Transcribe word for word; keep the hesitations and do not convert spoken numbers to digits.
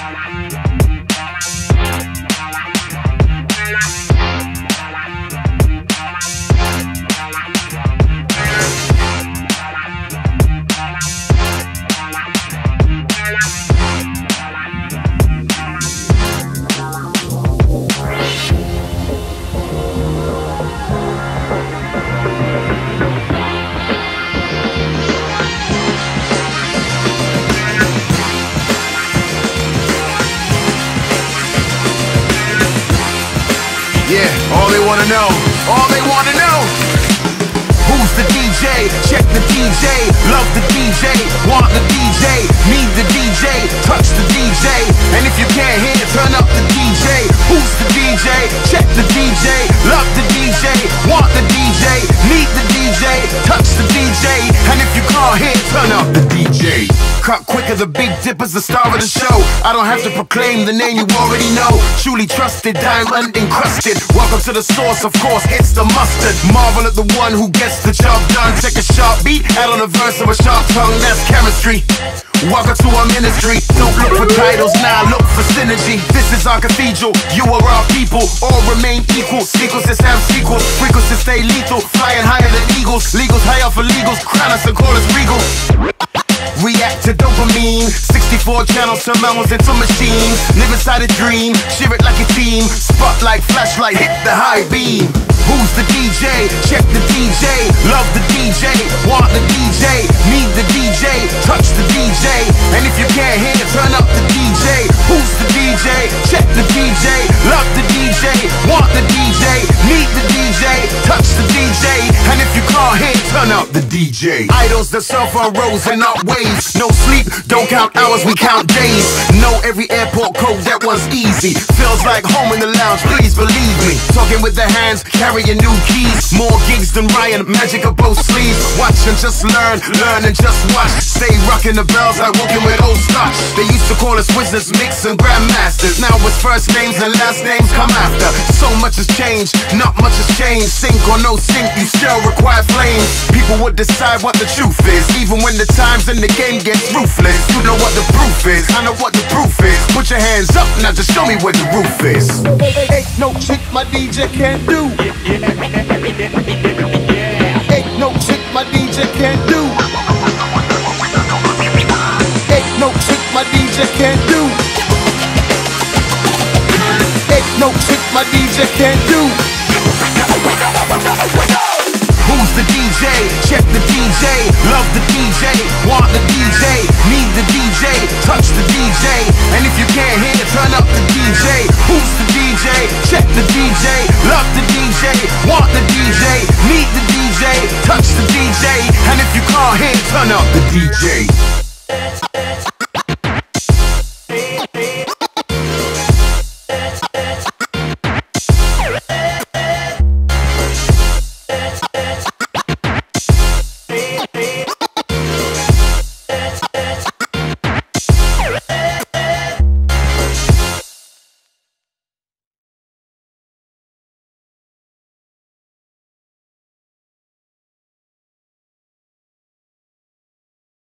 Yeah, all they wanna know, all they wanna know. Who's the D J? Check the D J. Love the D J, want the D J, need the D J, touch the D J. And if you can't hear, turn up the D J. Who's the D J? Check the D J. Love the D J, want the D J, need the D J, touch the D J. And if you can't hear, turn up the D J. Cut quicker, the Big Dipper's the star of the show. I don't have to proclaim the name you already know. Truly trusted, diamond encrusted. Welcome to the source, of course, it's the mustard. Marvel at the one who gets the job done. Take a sharp beat, add on a verse of a sharp tongue, that's chemistry. Welcome to our ministry. Don't look for titles, now look for synergy. This is our cathedral, you are our people. All remain equal, sequences have sequels. Frequencies stay lethal, flying higher than eagles. Legals high up for legals, crown us and call us regal. React to dopamine, sixty-four channels turn mammals into machines. Live inside a dream, share it like a team. Spotlight, flashlight, hit the high beam. Who's the D J? Check the D J. Love the D J, want the D J, need the D J, touch the D J. And if you can't hear, turn up the D J. Who's the D J? Check the D J. Love the D J, want the D J, need the D J, touch the D J. And if you can't hear, turn up the D J. Idols that surf on roads and up waves. No sleep, don't count hours, we count days. Know every airport code, that one's easy. Feels like home in the lounge, please believe me. Talking with the hands, carrying new keys. More gigs than Ryan, magic of both sleeves. Watch and just learn, learn and just watch. Stay rocking the bells like walking with old scotch. They used to call us wizards, mix and grandmasters. Now it's first names and last names come after. So much has changed, not much has changed. Sync or no sync, you still require flames. People would decide what the truth is, even when the times in the game gets ruthless. You know what the proof is, I know what the proof is. Put your hands up, now just show me where the roof is. Ain't no trick my D J can't do. Ain't no trick my D J can't do. Ain't no trick my D J can't do. Ain't no trick my D J can't do. Who's the D J? Check the D J. Love the D J, want the D J, need the D J, touch the D J. And if you can't hear, turn up the D J. Who's the D J? Check the D J. Love the D J, want the D J,